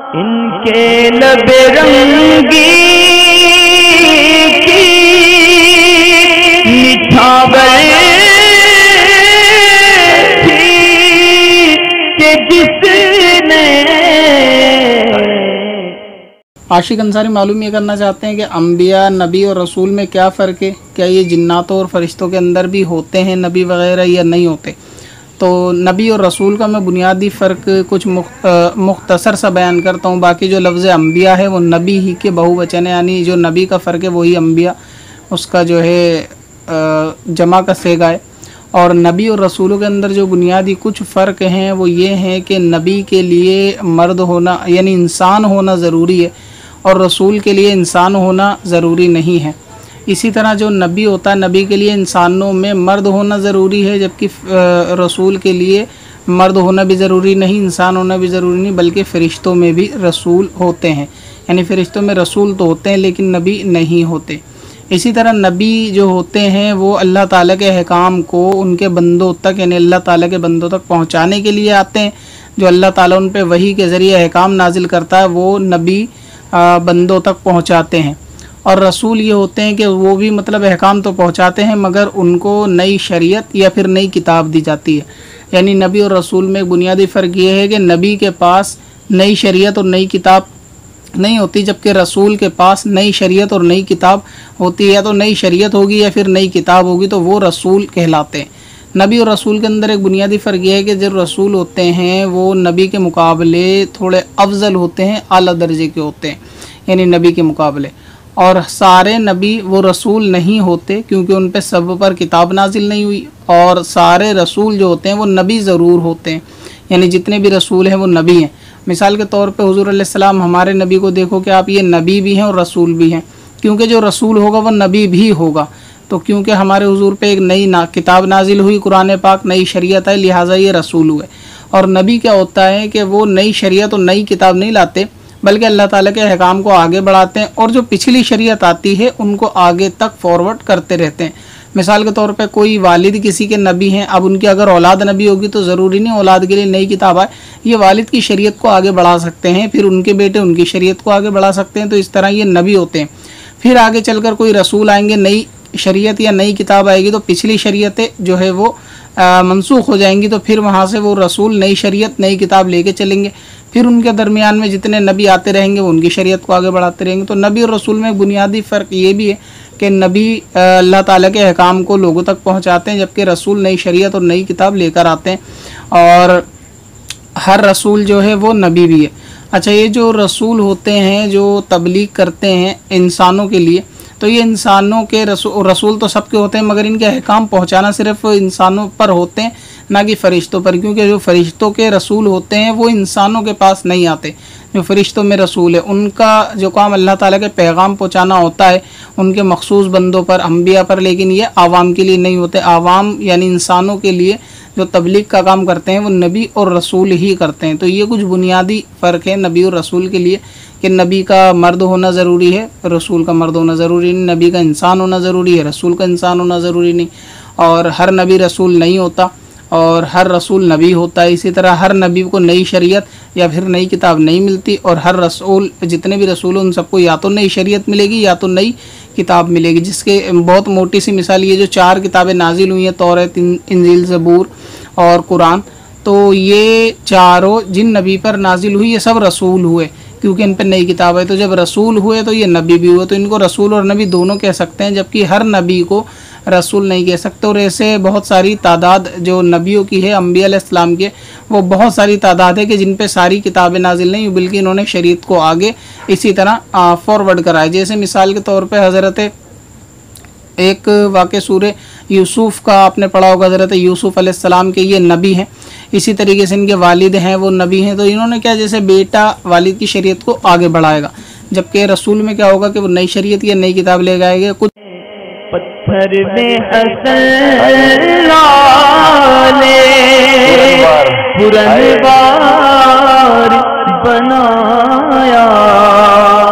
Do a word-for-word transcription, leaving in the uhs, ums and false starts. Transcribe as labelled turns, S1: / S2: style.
S1: ان کے لب رنگی کی نچھاور تھی کہ جس نے
S2: عاشق انصاری معلوم یہ کرنا چاہتے ہیں کہ انبیاء، نبی اور رسول میں کیا فرق ہے؟ کیا یہ جناتوں اور فرشتوں کے اندر بھی ہوتے ہیں نبی وغیرہ یا نہیں ہوتے؟ تو نبی اور رسول کا میں بنیادی فرق کچھ مختصر سا بیان کرتا ہوں. باقی جو لفظ انبیاء ہے وہ نبی ہی کے بہو وچن ہے، یعنی جو نبی کا فرق ہے وہی انبیاء اس کا جو ہے جمع کا صیغہ ہے. اور نبی اور رسولوں کے اندر جو بنیادی کچھ فرق ہیں وہ یہ ہیں کہ نبی کے لیے مرد ہونا یعنی انسان ہونا ضروری ہے اور رسول کے لیے انسان ہونا ضروری نہیں ہے. اسی طرح جو نبی ہوتا ہے نبی کے لیے انسانوں میں مرد ہونا ضروری ہے، جبکہ رسول کے لیے مرد ہونا بھی ضروری نہیں، انسان ہونا بھی ضروری نہیں، بلکہ فرشتوں میں بھی رسول ہوتے ہیں. یعنی فرشتوں میں رسول تو ہوتے ہیں لیکن نبی نہیں ہوتے. اسی طرح نبی جو ہوتے ہیں وہ اللہ تعالیٰ کے احکام کو ان کے بندوں تک یعنی اللہ تعالیٰ کے بندوں تک پہنچانے کے لیے آتے ہیں. جو اللہ تعالیٰ ان پہ وحی کے ذریعے احکام نازل کرتا ہے وہ نبی بندوں تک پہنچاتے ہیں. اور رسول یہ ہوتے ہیں کہ وہ بھی مطلب احکام تو پہنچاتے ہیں مگر ان کو نئی شریعت یا پھر نئی کتاب دی جاتی ہے. یعنی نبی اور رسول میں بنیادی فرق یہ ہے کہ نبی کے پاس نئی شریعت اور نئی کتاب نہیں ہوتی، جبکہ رسول کے پاس نئی شریعت اور نئی کتاب ہوتی ہے. یا تو نئی شریعت ہوگی یا پھر نئی کتاب ہوگی تو وہ رسول کہلاتے ہیں. نبی اور رسول کے اندر ایک بنیادی فرق یہ ہے کہ جو رسول ہوتے ہیں وہ نبی کے مقابلے تھوڑے افضل ہوتے ہیں، اعلیٰ درجے کے ہوتے ہیں یعنی نبی کے مقابلے. اور سارے نبی وہ رسول نہیں ہوتے کیونکہ ان پہ سب پر کتاب نازل نہیں ہوئی، اور سارے رسول جو ہوتے ہیں وہ نبی ضرور ہوتے ہیں. یعنی جتنے بھی رسول ہیں وہ نبی ہیں. مثال کے طور پہ حضور علیہ السلام ہمارے نبی کو دیکھو کہ آپ یہ نبی بھی ہیں اور رسول بھی ہیں، کیونکہ جو رسول ہوگا وہ نبی بھی ہوگا. تو کیونکہ ہمارے حضور پہ ایک نئی کتاب نازل ہوئی قرآن پاک، نئی شریعت ہے، لہٰذا یہ رسول ہوئے. اور نبی کیا ہوتا ہے کہ وہ نئی شریعت اور نئی کتاب نہیں لاتے بلکہ اللہ تعالیٰ کے احکام کو آگے بڑھاتے ہیں اور جو پچھلی شریعت آتی ہے ان کو آگے تک فارورڈ کرتے رہتے ہیں. مثال کے طور پہ کوئی والد کسی کے نبی ہیں، اب ان کی اگر اولاد نبی ہوگی تو ضروری نہیں اولاد کے لیے نئی کتاب آئے، یہ والد کی شریعت کو آگے بڑھا سکتے ہیں، پھر ان کے بیٹے ان کی شریعت کو آگے بڑھا سکتے ہیں. تو اس طرح یہ نبی ہوتے ہیں. پھر آگے چل کر کوئی رسول آئیں گے، نئی شریعت یا نئی کتاب آئے گی تو پچھلی شریعتیں جو ہے وہ منسوخ ہو جائیں گی، تو پھر وہاں سے وہ رسول نئی شریعت نئی کتاب لے کے چلیں گے. پھر ان کے درمیان میں جتنے نبی آتے رہیں گے وہ ان کی شریعت کو آگے بڑھاتے رہیں گے. تو نبی اور رسول میں بنیادی فرق یہ بھی ہے کہ نبی اللہ تعالیٰ کے احکام کو لوگوں تک پہنچاتے ہیں، جبکہ رسول نئی شریعت اور نئی کتاب لے کر آتے ہیں. اور ہر رسول جو ہے وہ نبی بھی ہے. اچھا، یہ جو رسول ہوتے ہیں جو تبلیغ کرتے ہیں انسانوں کے لیے، تو یہ انسانوں کے رسول رسول تو سب کے ہوتے ہیں مگر ان کے احکام پہنچانا صرف انسانوں پر ہوتے ہیں نہ کہ فرشتوں پر، کیونکہ جو فرشتوں کے رسول ہوتے ہیں وہ انسانوں کے پاس نہیں آتے. جو فرشتوں میں رسول ہے ان کا جو کام اللہ تعالیٰ کے پیغام پہنچانا ہوتا ہے ان کے مخصوص بندوں پر، انبیاء پر، لیکن یہ عوام کے لیے نہیں ہوتے. عوام یعنی انسانوں کے لیے جو تبلیغ کا کام کرتے ہیں وہ نبی اور رسول ہی کرتے ہیں. تو یہ کچھ بنیادی فرق ہے نبی اور رسول کے لیے کہ نبی کا مرد ہونا ضروری ہے، رسول کا مرد ہونا ضروری نہیں. نبی کا انسان ہونا ضروری ہے، رسول کا انسان ہونا ضروری نہیں. اور ہر نبی رسول نہیں ہوتا اور ہر رسول نبی ہوتا ہے. اسی طرح ہر نبی کو نئی شریعت یا پھر نئی کتاب نہیں ملتی، اور ہر رسول جتنے بھی رسول ہیں ان سب کو یا تو نئی شریعت ملے گی یا تو نئی کتاب ملے گی. جس کے بہت موٹی سی مثال یہ جو چار کتابیں نازل ہوئی ہیں، توریت، انجیل، زبور اور قرآن، تو یہ چاروں جن نبی پر نازل ہوئی یہ سب رسول ہوئے کیونکہ ان پہ نئی کتاب ہے. تو جب رسول ہوئے تو یہ نبی بھی ہوئے، تو ان کو رسول اور نبی دونوں کہہ سکتے ہیں، جبکہ ہر نبی کو رسول نہیں کہہ سکتے. اور ایسے بہت ساری تعداد جو نبیوں کی ہے، انبیاء علیہ السلام کے، وہ بہت ساری تعداد ہے کہ جن پہ ساری کتابیں نازل نہیں ہوئی بلکہ انہوں نے شریعت کو آگے اسی طرح فارورڈ کرائے. جیسے مثال کے طور پہ حضرت ایک واقع سورہ یوسف کا آپ نے پڑھا ہوگا، حضرت یوسف علیہ السلام کے یہ نبی ہیں. اسی طریقے سے ان کے والد ہیں وہ نبی ہیں. تو انہوں نے کیا، جیسے بیٹا والد کی شریعت کو آگے بڑھائے گا، جبکہ رسول میں کیا ہوگا کہ وہ نئی شریعت یا نئی کتاب لے گائے گا. کچھ
S1: پتھر میں حسن لالے پرنوار بنایا